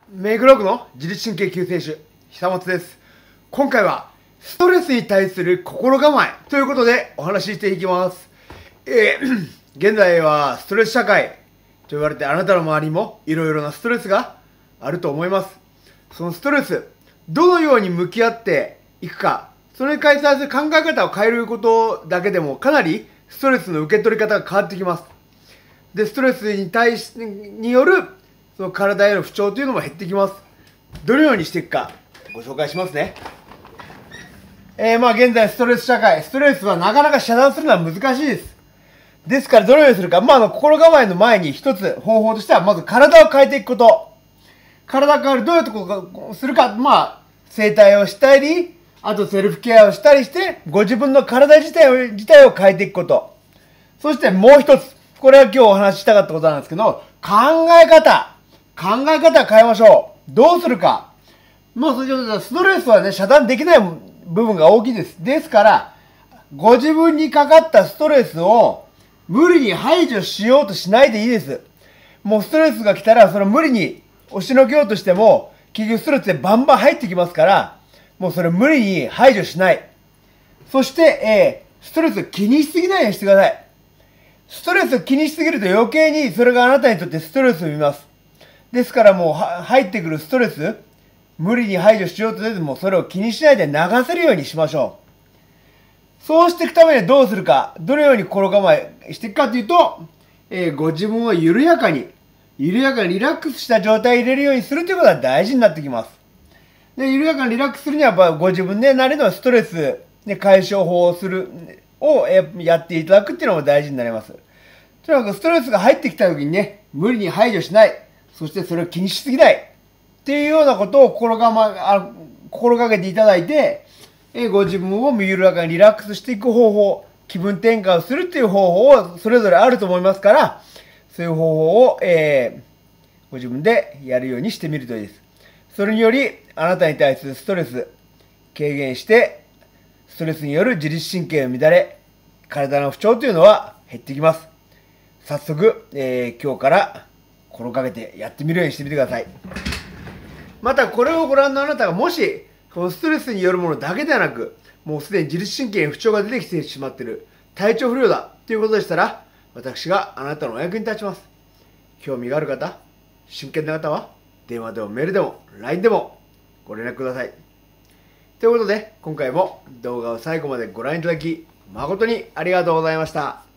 メイクログの自律神経救世主久松です。今回はストレスに対する心構えということでお話ししていきます。現在はストレス社会と言われて、あなたの周りもいろいろなストレスがあると思います。そのストレス、どのように向き合っていくか、それに対する考え方を変えることだけでもかなりストレスの受け取り方が変わってきます。で、ストレスによるその体への不調というのも減ってきます。どのようにしていくかご紹介しますね。現在ストレス社会、ストレスはなかなか遮断するのは難しいです。ですからどのようにするか、心構えの前に一つ方法としては、まず体を変えていくこと。体を変える、どういうところをするか、整体をしたり、あとセルフケアをしたりして、ご自分の体自体を変えていくこと。そしてもう一つ、これは今日お話ししたかったことなんですけど、考え方を変えましょう。どうするか。ストレスはね、遮断できない部分が大きいです。ですから、ご自分にかかったストレスを無理に排除しようとしないでいいです。もうストレスが来たら、その無理に押しのけようとしても、結局ストレスでバンバン入ってきますから、もうそれ無理に排除しない。そして、ストレスを気にしすぎないようにしてください。ストレスを気にしすぎると余計にそれがあなたにとってストレスを生みます。ですからもう入ってくるストレス、無理に排除しようとせずもそれを気にしないで流せるようにしましょう。そうしていくためにはどうするか、どのように心構えしていくかというと、ご自分を緩やかにリラックスした状態に入れるようにするということが大事になってきます。で、緩やかにリラックスするにはご自分でなりのストレス、解消法をやっていただくっていうのも大事になります。とにかくストレスが入ってきた時にね、無理に排除しない。そしてそれを気にしすぎない。っていうようなことを心がけていただいて、ご自分を緩やかにリラックスしていく方法、気分転換をするっていう方法をそれぞれあると思いますから、そういう方法を、ご自分でやるようにしてみるといいです。それにより、あなたに対するストレス、軽減して、ストレスによる自律神経の乱れ、体の不調というのは減ってきます。早速、今日から心がけてやってみるようにしてみてください。またこれをご覧のあなたがもしこのストレスによるものだけではなく、もうすでに自律神経に不調が出てきてしまっている、体調不良だということでしたら、私があなたのお役に立ちます。興味がある方、真剣な方は電話でもメールでも LINE でもご連絡ください。ということで今回も動画を最後までご覧いただき誠にありがとうございました。